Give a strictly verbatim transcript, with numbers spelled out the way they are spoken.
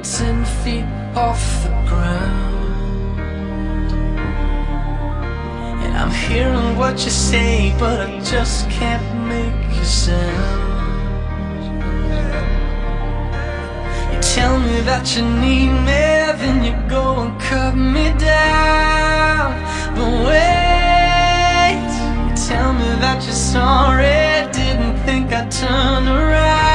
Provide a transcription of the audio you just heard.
ten feet off the ground, and I'm hearing what you say, but I just can't make a sound. You tell me that you need me, then you go and cut me down. But wait, you tell me that you're sorry, didn't think I'd turn around.